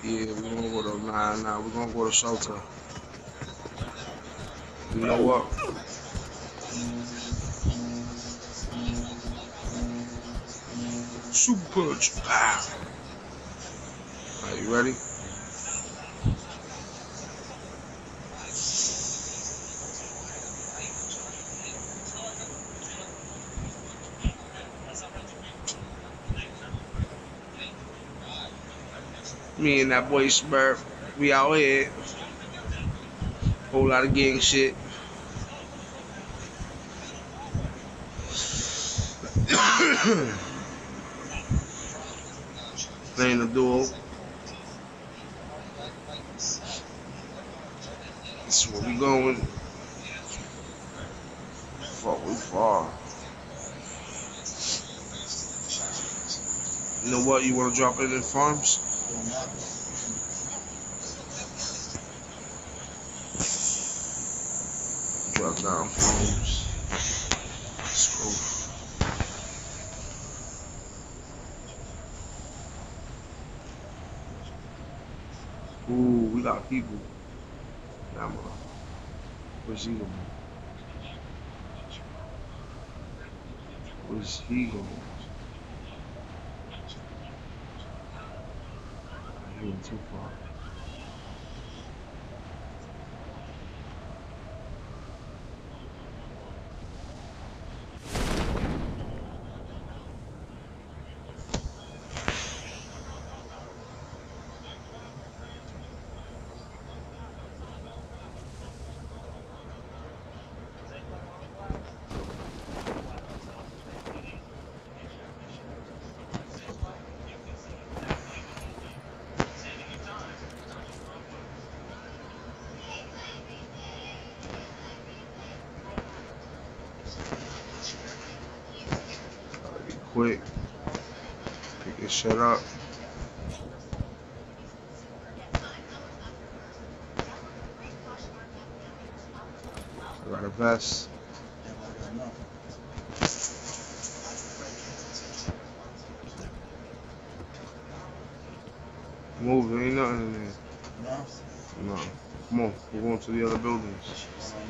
Yeah, we're gonna go to we're gonna go to shelter. You know what? Super punch. Pow. Are you ready? Me and that boy Smurf, we out here. Whole lot of gang shit. Playing the duo. This is where we going. Fuck, we far. You know what? You wanna drop it in farms? Drop down farms. Let's go. Ooh, we got people. Nah, man. Where's he going? Where's he going? He went too far. Quick, pick this shit up. I got a vest. Move, there ain't nothing in there. No? No. Come on, we're going to the other buildings.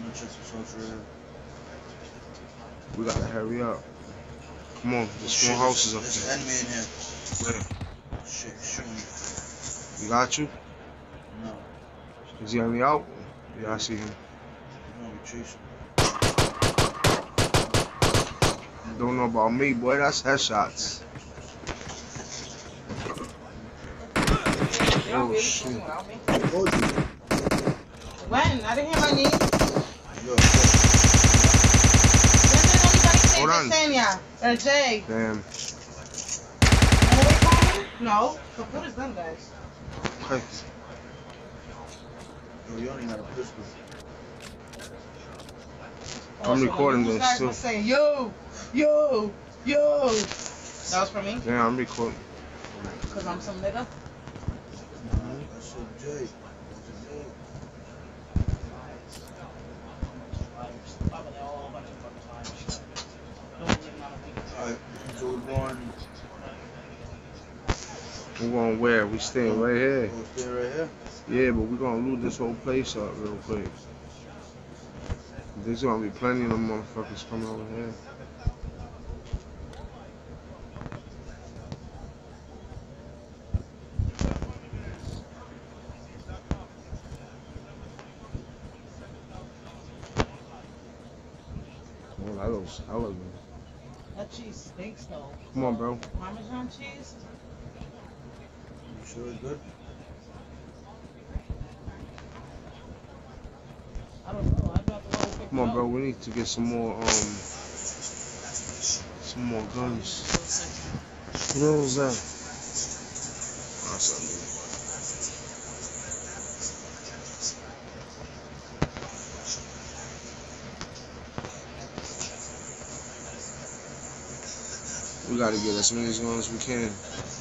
We gotta hurry up. Come on, there's more houses up there. There's an enemy in here. Where? Shit, shooting me. You got you? No. Is he on the out? Yeah, I see him. He's gonna be chasing. Don't know about me, boy. That's headshots. Oh, shit. When? I didn't hear my name. Hold on. Or Jay. Damn. No. So what is them guys? Okay. Yo, you only got a pistol. I'm recording this too. Saying, yo. That was for me? Yeah, I'm recording. Because I'm some nigga? That's a Jay. Alright, so we're going. We're going where? We staying right here. We'll stay right here? Yeah, but we're gonna loot this whole place up real quick. There's gonna be plenty of them motherfuckers coming over here. Oh, that looks hella good. That cheese stinks though. Come on, bro. Parmesan cheese? You sure it's good? I don't know. I'd rather go pick Come on, it bro. up. We need to get some more guns. What was that? Oh, something. We gotta get as many guns as we can.